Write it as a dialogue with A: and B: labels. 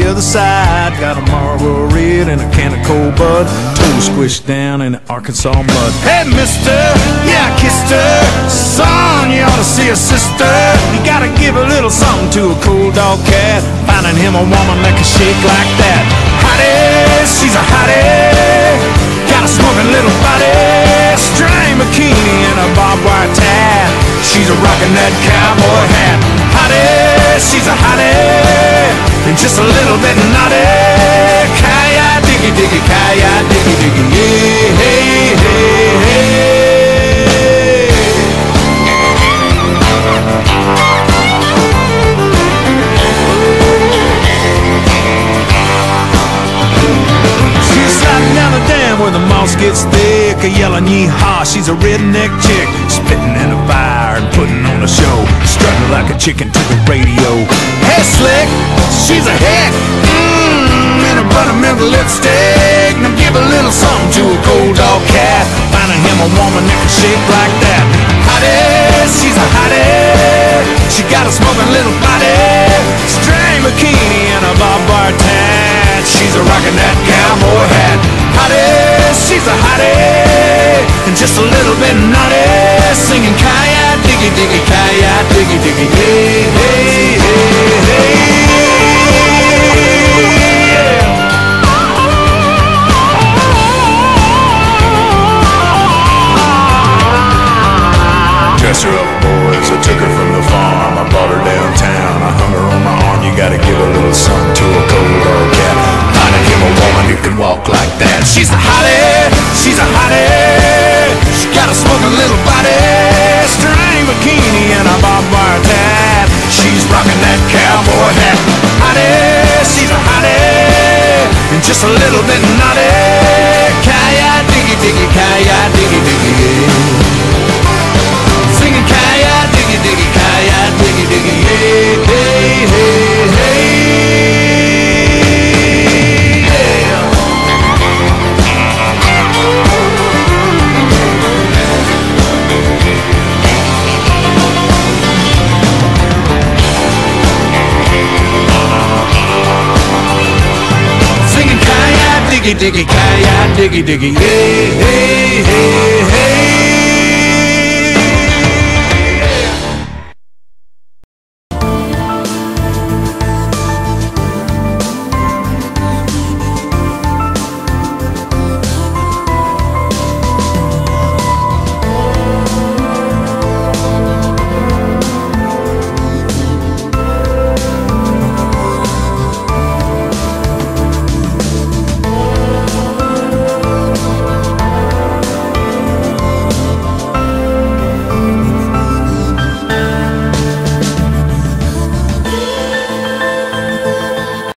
A: other side. Got a Malboro red and a can of cold bud, toe squished down in the Arkansas mud. Hey mister, yeah I kissed her. Son, you ought to see a sister. You gotta give a little something to a cold dog cat. Finding him a woman that can shake like that. Hottie, she's a hottie, got a smoking little body, string bikini and a barbed-wire tie. She's a rockin' that cowboy hat. Hottie, she's a hottie, and just a little bit naughty. Kaya diggy diggy, kaya diggy diggy, yeah, hey, hey, hey. She's sliding down the dam where the moss gets thick, a yellin' YeeHaw. She's a redneck chick, spittin' in a fire and puttin on a show, struttin' like a chicken to the radio. Hey slick, she's a hick, in a buttermilk lipstick. Now give a little something to a cold dog cat. Finding him a woman that can shake like that. Hottie, she's a hottie, she got a smoking little body, string bikini and a barbed-wire tie. She's a rockin' that cowboy hat. Hottie, she's a hottie, and just a little bit naughty, singing kaya diggy diggy, kaya diggy diggy, hey, hey, hey, hey. Dress her up, boys, I took her from the farm. I brought her downtown, I hung her on my arm. You gotta give a little something to a cold dog cat. Finding him a woman who can walk like that. She's a hottie, she's a hottie, she got a smoking little body, string bikini and a barbed-wire tie. She's rocking that cowboy hat. Hottie, she's a hottie, and just a little bit naughty. Kaya diggy diggy, kaya diggy diggy, yeah. Singing kaya diggy diggy, kaya diggy diggy, yeah, hey, hey, hey. Diggy diggy, kaya diggy diggy, hey, hey, hey, hey.